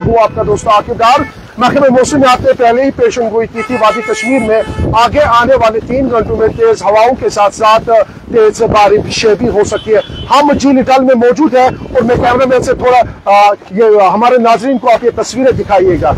हूँ आपका दोस्त आकिबदार। महकमे मौसमियात ने पहले ही पेशन गोई की थी वादी कश्मीर में आगे आने वाले 3 घंटों में तेज हवाओं के साथ साथ तेज बारिशें भी हो सकती है। हम झील डल में मौजूद है और मैं कैमरामैन से थोड़ा ये हमारे नाजरीन को आप ये तस्वीरें दिखाइएगा।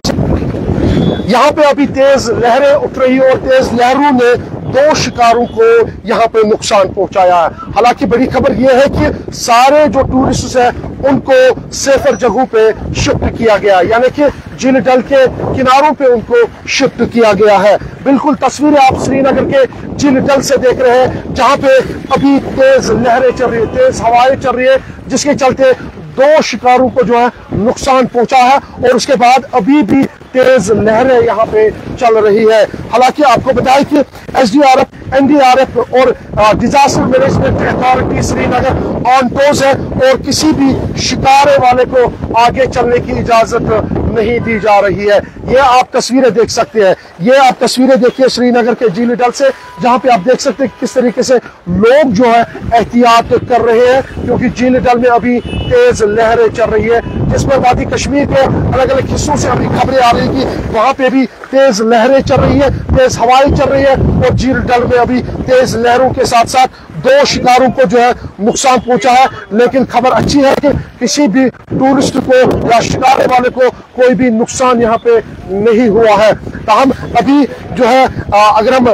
यहाँ पे अभी तेज लहरें उठ रही है और तेज लहरों ने 2 शिकारों को यहाँ पे नुकसान पहुंचाया है। हालांकि बड़ी खबर यह है कि सारे जो टूरिस्ट हैं उनको सेफर जगहों पे शिफ्ट किया गया, यानी कि झील डल के किनारों पे उनको शिफ्ट किया गया है। बिल्कुल तस्वीरें आप श्रीनगर के झील डल से देख रहे हैं, जहाँ पे अभी तेज लहरें चल रही है, तेज हवाएं चल रही है, जिसके चलते 2 शिकारों को जो है नुकसान पहुंचा है और उसके बाद अभी भी तेज लहरें यहाँ पे चल रही है। हालांकि आपको बताएं कि SDRF, NDRF और disaster management authority Srinagar on toes है और किसी भी शिकारे वाले को आगे चलने की इजाजत नहीं दी जा रही है। ये आप तस्वीरें देख सकते हैं, ये आप तस्वीरें देखिए श्रीनगर के झील डल से, जहां पे आप देख सकते हैं किस तरीके से लोग जो है एहतियात कर रहे हैं, क्योंकि झील डल में अभी तेज लहरें चल रही है, जिसमें वादी कश्मीर के अलग अलग हिस्सों से अभी खबरें आ रही कि वहां पे भी तेज लहरें चल रही है, तेज हवाएं चल रही है और झील डल में अभी तेज लहरों के साथ साथ 2 शिकारों को जो है नुकसान पहुंचा है। लेकिन खबर अच्छी है कि किसी भी टूरिस्ट को या शिकारे वाले को कोई भी नुकसान यहाँ पे नहीं हुआ है। ताहम अभी जो है अगर हम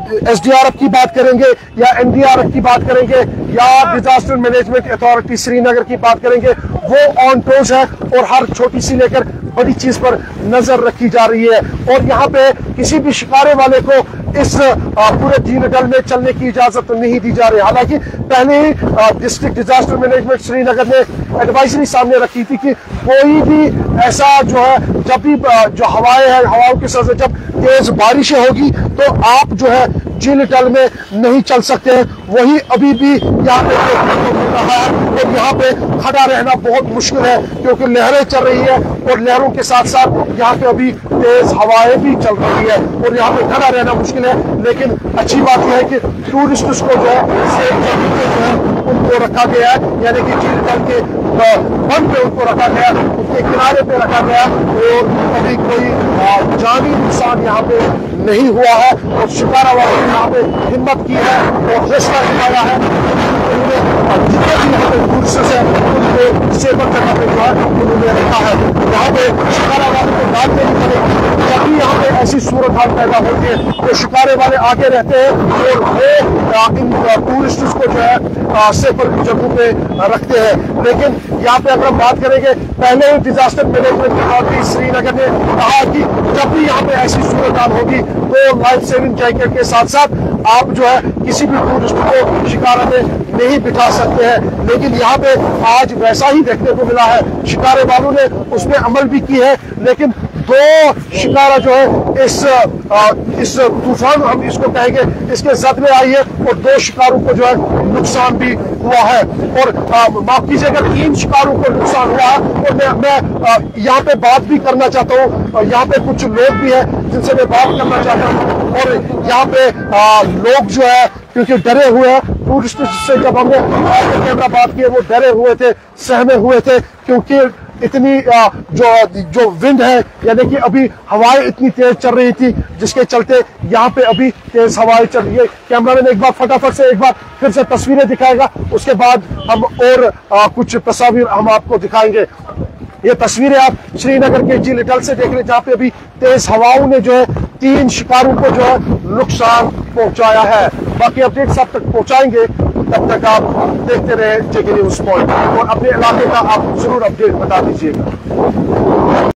SDRF की बात करेंगे या NDRF की बात करेंगे या डिजास्टर मैनेजमेंट अथॉरिटी श्रीनगर की बात करेंगे, वो ऑन टोज है और हर छोटी सी लेकर बड़ी चीज पर नजर रखी जा रही है और यहाँ पे किसी भी शिकारे वाले को इस पूरे झील डल में चलने की इजाजत नहीं दी जा रही। हालांकि पहले ही डिस्ट्रिक्ट डिजास्टर मैनेजमेंट श्रीनगर ने एडवाइजरी सामने रखी थी कि कोई भी ऐसा जो है जब भी जो हवाएं हैं, हवाओं के साथ जब तेज बारिशें होगी तो आप जो है झील डल में नहीं चल सकते हैं। वही अभी भी यहाँ पे मिल रहा है और यहाँ पे खड़ा रहना बहुत मुश्किल है, क्योंकि लहरें चल रही है और लहरों के साथ साथ यहाँ पे अभी तेज हवाएं भी चल रही है और यहाँ पे खड़ा रहना मुश्किल है। लेकिन अच्छी बात यह है कि टूरिस्ट को जो है सेफ जगह पे जो है उनको रखा गया है, यानी कि झील डल के बंद पे उनको रखा गया, उसके किनारे पे रखा गया और अभी कोई जानी नुकसान यहाँ पे नहीं हुआ है और शिकारा वालों ने यहाँ पे हिम्मत की है और फैसला दिखाया है जितने भी यहाँ पे टूरिस्ट है उनको सेफर जगह पे जो है उन्होंने रखा है। यहाँ पे शिकारा वालों को बात नहीं करेगी, जब भी यहाँ पे ऐसी सूरत हाल पैदा होती है तो शिकारे वाले आगे रहते हैं और वो इन टूरिस्ट को जो है सेफर जगहों पे रखते हैं। लेकिन यहाँ पे अगर हम बात करेंगे, पहले ही डिजास्टर मैनेजमेंट अथॉरिटी श्रीनगर ने कहा कि जब भी यहाँ पे ऐसी सूरत हाल होगी तो लाइफ सेविंग जैकेट के साथ साथ आप जो है किसी भी टूरिस्ट को शिकारा में नहीं बिठा सकते हैं। लेकिन यहाँ पे आज वैसा ही देखने को मिला है, शिकारे वालों ने उसमें अमल भी की है, लेकिन 2 शिकारा जो है इस तूफान हम इसको कहेंगे इसके जद में आई है और 2 शिकारों को जो है नुकसान भी हुआ है और माफ कीजिएगा 3 शिकारों को नुकसान हुआ है। और मैं यहाँ पे बात भी करना चाहता हूँ, यहाँ पे कुछ लोग भी हैं जिनसे मैं बात करना चाहता हूँ और यहाँ पे लोग जो है क्योंकि डरे हुए हैं, टूरिस्ट से जब हमने कैमरा बात की वो डरे हुए थे, सहमे हुए थे, क्योंकि इतनी जो विंड है, यानी कि अभी हवाएं इतनी तेज चल रही थी जिसके चलते यहाँ पे अभी तेज हवाएं चल रही है। कैमरामैन एक बार फटाफट से एक बार फिर से तस्वीरें दिखाएगा, उसके बाद हम और कुछ तस्वीर हम आपको दिखाएंगे। ये तस्वीरें आप श्रीनगर के झील डल से देख रहे हैं, जहाँ पे अभी तेज हवाओं ने जो है 3 शिकारों को जो है नुकसान पहुंचाया है। बाकी अपडेट सब तक पहुंचाएंगे, तब तक आप देखते रहे जेके न्यूज़ पॉइंट और अपने इलाके का आप जरूर अपडेट बता दीजिएगा।